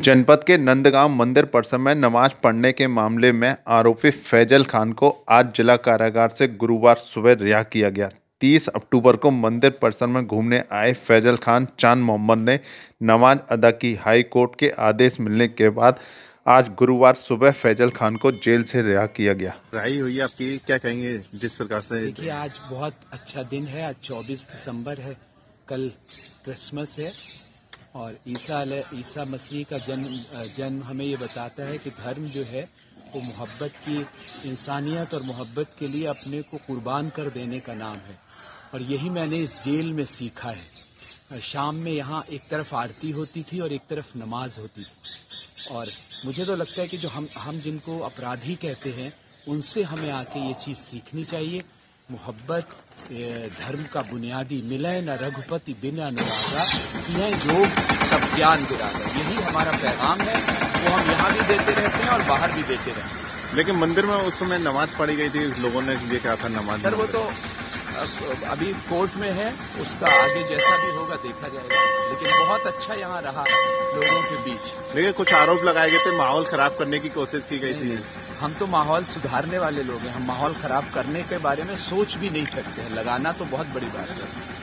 जनपद के नंदगांव मंदिर परिसर में नमाज पढ़ने के मामले में आरोपी फैजल खान को आज जिला कारागार से गुरुवार सुबह रिहा किया गया। 30 अक्टूबर को मंदिर परिसर में घूमने आए फैजल खान चांद मोहम्मद ने नमाज अदा की। हाई कोर्ट के आदेश मिलने के बाद आज गुरुवार सुबह फैजल खान को जेल से रिहा किया गया। रिहाई हुई आपकी, क्या कहेंगे जिस प्रकार से? देखिए, आज बहुत अच्छा दिन है। आज 24 दिसंबर है, कल क्रिसमस है और ईसा मसीह का जन्म हमें ये बताता है कि धर्म जो है वो मोहब्बत की, इंसानियत और मोहब्बत के लिए अपने को कुर्बान कर देने का नाम है। और यही मैंने इस जेल में सीखा है। शाम में यहाँ एक तरफ आरती होती थी और एक तरफ नमाज होती थी। और मुझे तो लगता है कि जो हम जिनको अपराधी कहते हैं उनसे हमें आके ये चीज़ सीखनी चाहिए। मोहब्बत धर्म का बुनियादी, मिलय न रघुपति बिन अनुरागा, यह योग सब ज्ञान विरागा। यही हमारा पैगाम है, वो हम यहाँ भी देते रहते हैं और बाहर भी देते रहते हैं। लेकिन मंदिर में उस समय नमाज पढ़ी गई थी, लोगों ने ये कहा था नमाज। सर, वो तो अभी कोर्ट में है, उसका आगे जैसा भी होगा देखा जाएगा। लेकिन बहुत अच्छा यहाँ रहा लोगों के बीच। लेकिन कुछ आरोप लगाए गए थे, माहौल खराब करने की कोशिश की गई थी। हम तो माहौल सुधारने वाले लोग हैं, हम माहौल खराब करने के बारे में सोच भी नहीं सकते हैं। लगाना तो बहुत बड़ी बात है।